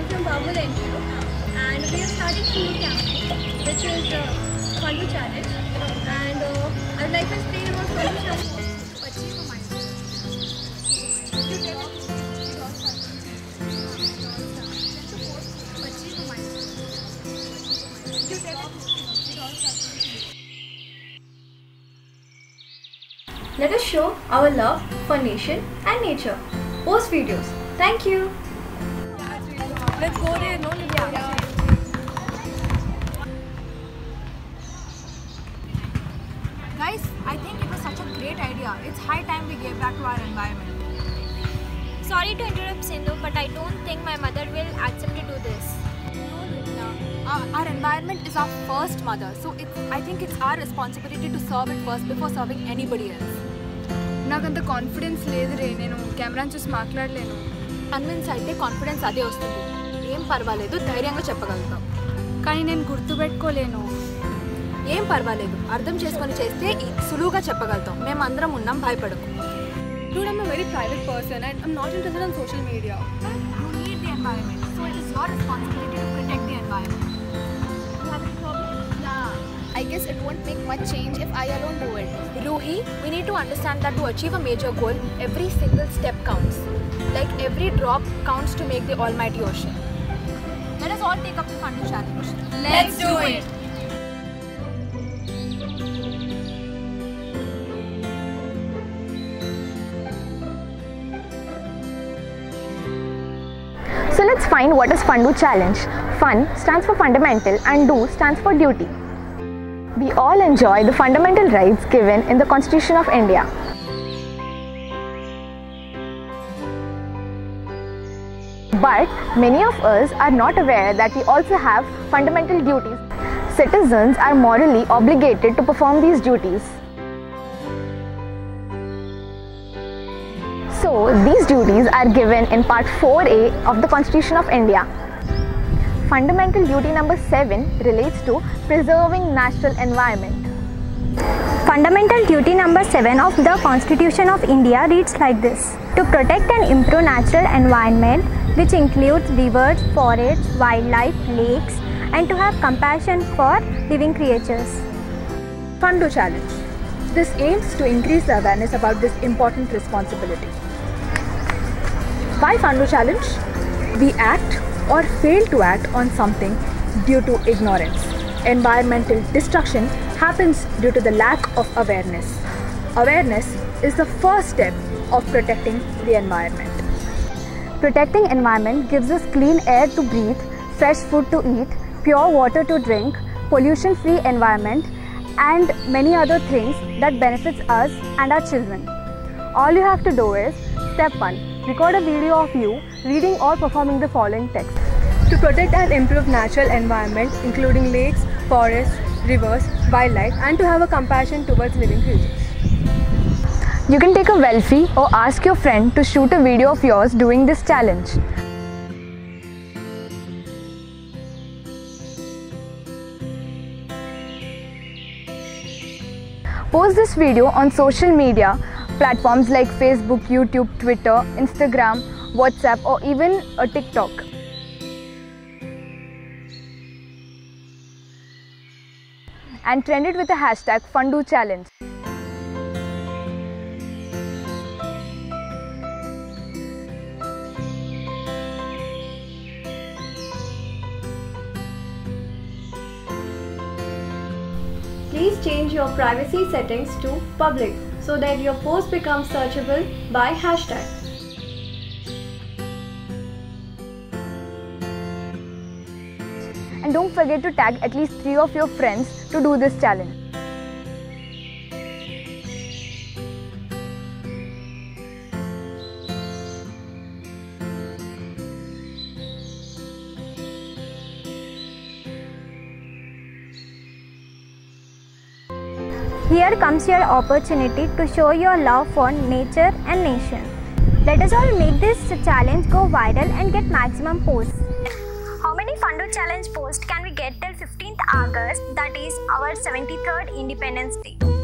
from Babul NGO, and we have started a new campaign, which is FunduChallenge. And I would like to explain about FunduChallenge. Achieve a milestone. Let us show our love for nation and nature. Post videos. Thank you. Let's go there. No, Guys, I think it was such a great idea. It's high time we gave back to our environment. Sorry to interrupt, Sindhu, but I don't think my mother will accept to do this. No, Rita. Our environment is our first mother, so I think it's our responsibility to serve it first before serving anybody else. నాకంత confidence లేదు రే, నేను కెమెరాని చూసి మాట్లాడలేను. Convince అయితే confidence అదే వస్తుంది. ఏం పర్వాలేదు, ధైర్యంగా చెప్పగలుగుతాం. కానీ నేను గుర్తుపెట్టుకోలేను. ఏం పర్వాలేదు, అర్థం చేసుకొని చేస్తే సులువుగా చెప్పగలుగుతాం. మేమందరం ఉన్నాం, భయపడకు. Dude, I'm a very private person and I'm not interested in social media. You need the environment, so it is your responsibility to protect the environment. You have any problem? Yeah. I guess it won't make much change if I alone do it. Ruhi, we need to understand that to achieve a major goal, every single step counts. Like every drop counts to make the almighty ocean. Let us all take up the FunduChallenge. Let's do it! So let's find what is FunduChallenge. Fun stands for fundamental and do stands for duty. We all enjoy the fundamental rights given in the Constitution of India. But many of us are not aware that we also have fundamental duties. Citizens are morally obligated to perform these duties. So these duties are given in Part 4A of the Constitution of India. Fundamental duty number 7 relates to preserving natural environment. Fundamental duty number 7 of the Constitution of India reads like this: to protect and improve natural environment, which includes rivers, forests, wildlife, lakes, and to have compassion for living creatures. FunduChallenge. This aims to increase the awareness about this important responsibility. Why FunduChallenge? We act or fail to act on something due to ignorance. Environmental destruction happens due to the lack of awareness. Awareness is the first step of protecting the environment. Protecting environment gives us clean air to breathe, fresh food to eat, pure water to drink, pollution-free environment, and many other things that benefits us and our children. All you have to do is, step 1, record a video of you reading or performing the following text. To protect and improve natural environment, including lakes, forests, rivers, wildlife, and to have a compassion towards living creatures. You can take a selfie or ask your friend to shoot a video of yours doing this challenge. Post this video on social media platforms like Facebook, YouTube, Twitter, Instagram, WhatsApp, or even a TikTok. And trend it with the hashtag FunduChallenge. Please change your privacy settings to public so that your post becomes searchable by hashtag. And don't forget to tag at least 3 of your friends to do this challenge. Here comes your opportunity to show your love for nature and nation. Let us all make this challenge go viral and get maximum posts. How many FunduChallenge posts can we get till 15th August, that is our 73rd Independence Day?